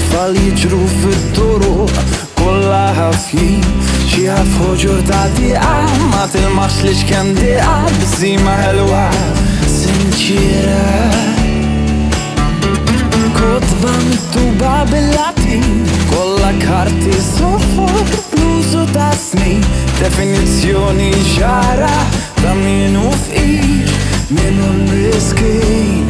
tfal jiġru fit-toroq kollha ħafjin xi ħafħu ġurta diqa ma tilmax l-iċken diqa biżima ħelwa sinċira. Kotba mittuba bil-Latin kollha karti sofor bl-użu tas-snin definizzjoni ċara ta' minu fqir minu l-miskin.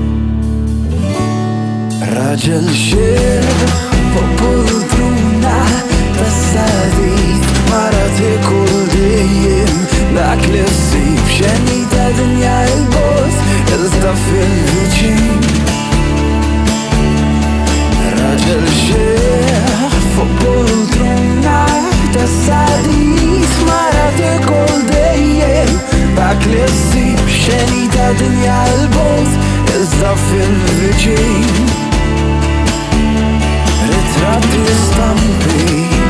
Raġel xierf fuq poltruna tas-sadid mara tikul dejjem dak li ssib xenni ta' dinja il-bot iżda fil-viċin. Raġel xierf fuq poltruna tas-sadid mara tikul dejjem dak li ssib xenni ta' dinja il-bot iżda fil-viċin. Ritratti stampi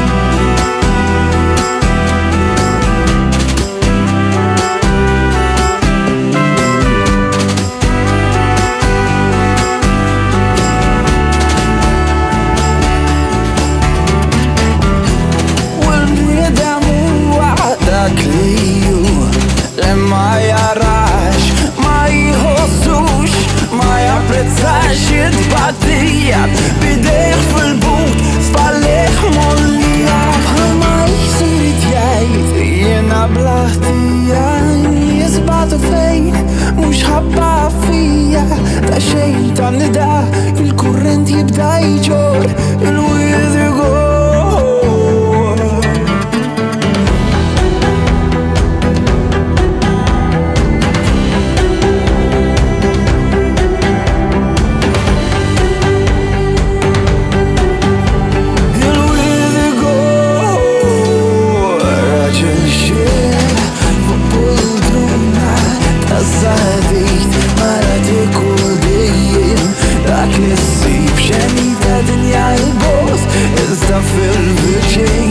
l-bniedem huwa dak li hu lemma jarax ma jħossux ma japprezzax it-tbatija bidejh fil-but spalleħ mollija bħalma jsirit jgħid jiena blaħtija jisbatu fejn mhux ħabba fija ta' xejn ta' nida il-kurrent jibda jġor il-wied igor. fil-viċin.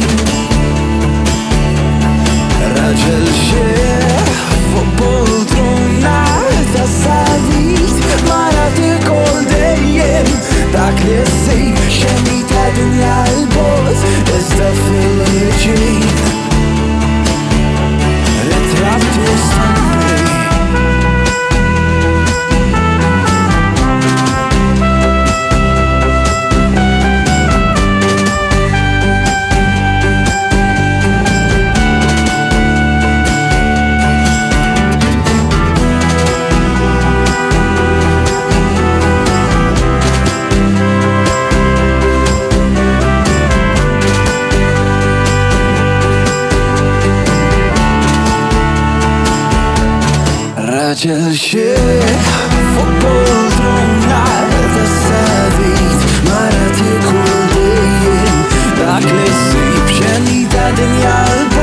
Raġel xierf fuq poltruna tas-sadid mara tikol dejjem dak li ssib xemmi ta' dinja l-bot iżda fil-viċin. Ritratti stampi Raġel xierf fuq poltruna tas-sadid mara tikul dejjem dak li ssib xenni ta' dinja l